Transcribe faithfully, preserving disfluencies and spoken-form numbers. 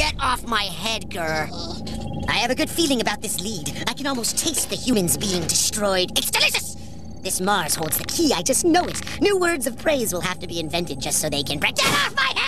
Get off my head, Grr. I have a good feeling about this lead. I can almost taste the humans being destroyed. It's delicious! This Mars holds the key, I just know it. New words of praise will have to be invented just so they can break. Get off my head!